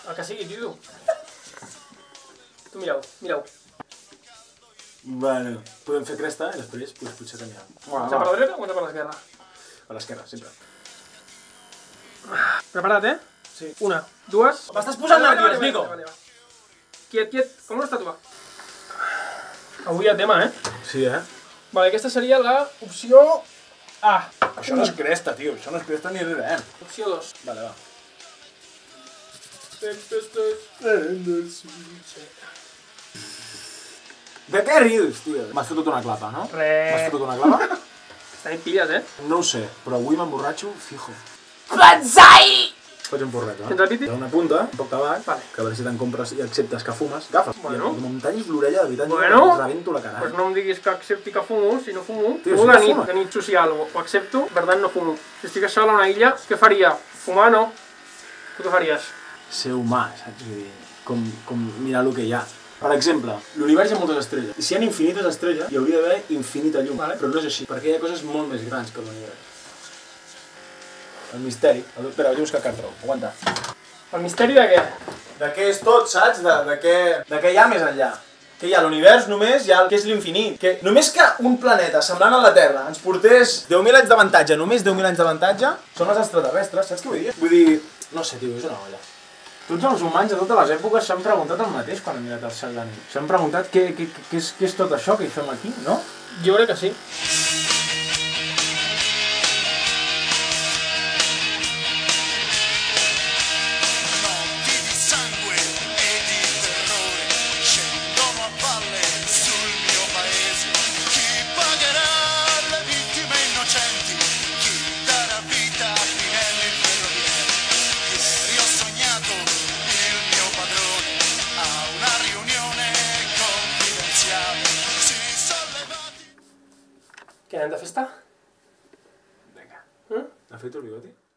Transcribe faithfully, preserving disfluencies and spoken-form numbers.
El que sigui, tio. Tu mireu, mireu. Bueno, podem fer cresta i després pues, potser canviar. Comença per la dreta o comença per l'esquerra? Per l'esquerra, sempre. Preparat, eh? Sí. Una, dues... M'estàs posant Vale, vale, nerviós, vale, Nico! vale, vale. Quiet, quiet. Com no està tu, va? Avui hi ha tema, eh? Sí, eh? Vale, aquesta seria l'opció A. Això no és cresta, tio. Això no és cresta ni res. Opció dos. Vale, va. De què rius, tio? M'has fotut una clapa, no? Res. M'has fotut una clapa? Estan pilles, eh? No ho sé, però avui m'emborratxo fijo. Banzai! Faig un porret, va. Tens el piti? Hi ha una punta, un poc tabac, Vale. que a veure si te'n compres i acceptes que fumes. Agafes. Bueno. I em tallis l'orella, de veritat, Bueno. i et rebento la cara. Pues no em diguis que accepti que fumo, si no fumo. Tio, Fumo si de no nit, fuma. de nit social, ho, ho accepto, per tant no fumo. Si estigués sol a una illa, què faria? Fumar no. Tu què faries? Ser humà, saps? Vull dir, com, com mirar el que hi ha. Per exemple, l'univers hi ha moltes estrelles. I si hi ha infinites estrelles, hi hauria d'haver infinita llum. Vale. Però no és així, perquè hi ha coses molt més grans que l'univers. El misteri. El... Espera, vaig a buscar cartró. Aguanta. El misteri de què? De què és tot, saps? De, de, què, de què hi ha més enllà. Que hi ha l'univers només, hi ha el que és l'infinit. Que només que un planeta semblant a la Terra ens portés deu mil anys d'avantatge, només deu mil anys d'avantatge, són els extraterrestres, saps què vull dir? Vull dir, no sé, tio, és una olla. Tots els humans de totes les èpoques s'han preguntat el mateix quan han mirat el cel de nit. S'han preguntat què, què, què, és, què és tot això que hi fem aquí, no? Jo crec que sí. Què, anem de festa? Vinga. Eh? Afeito el bigoti?